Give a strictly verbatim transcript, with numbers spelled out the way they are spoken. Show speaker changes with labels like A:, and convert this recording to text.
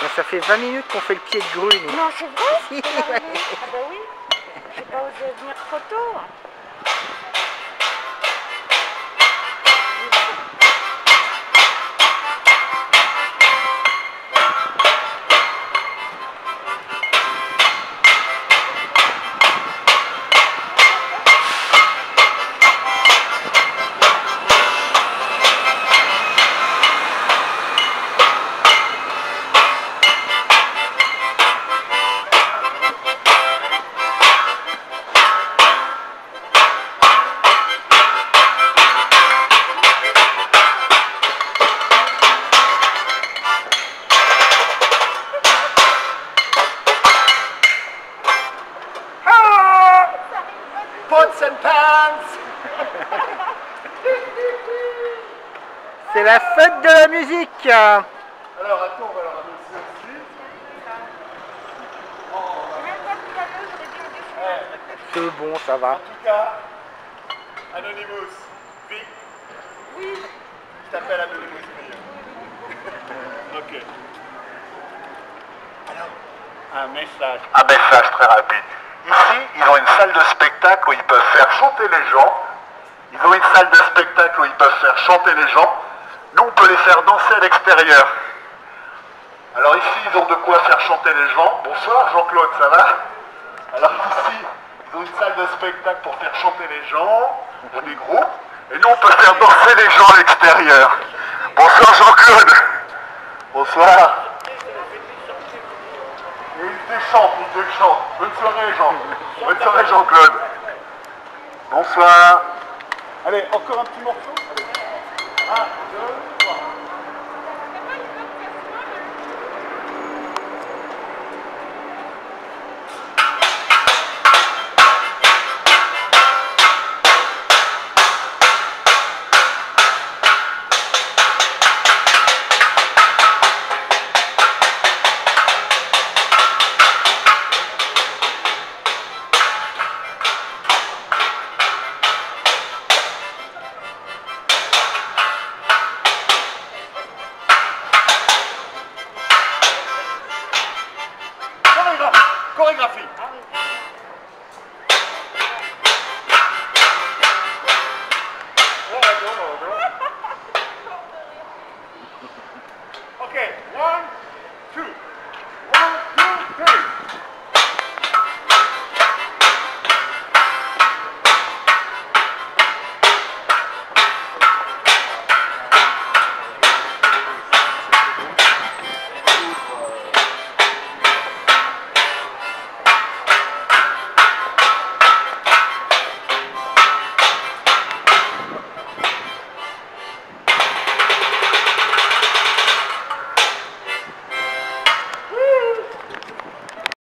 A: ça fait vingt minutes qu'on fait le pied de grue, nous.
B: Non, c'est vrai?
A: Si,
B: C'est
A: ouais.
B: arrivé. Ah bah oui. J'ai pas osé venir trop tôt.
C: Pots and pants.
A: C'est la fête de la musique.
C: Alors attends, on va leur ramener ceci.
A: C'est bon, ça va.
C: En tout cas, Anonymous, oui.
B: Oui.
C: Je t'appelle Anonymous, oui. Ok. Alors, un message. Un message très rapide. Ici, ils ont une salle de spectacle où ils peuvent faire chanter les gens. Ils ont une salle de spectacle où ils peuvent faire chanter les gens. Nous, on peut les faire danser à l'extérieur. Alors ici, ils ont de quoi faire chanter les gens. Bonsoir Jean-Claude, ça va? Alors ici, ils ont une salle de spectacle pour faire chanter les gens, pour des groupes. Et nous, on peut faire danser les gens à l'extérieur. Bonsoir Jean-Claude. Bonsoir. Et ils déchantent, ils déchantent. Bonne soirée Jean. Bonne soirée Jean-Claude. Bonsoir. Allez, encore un petit morceau. Allez. Un, deux, trois. Chorégraphie.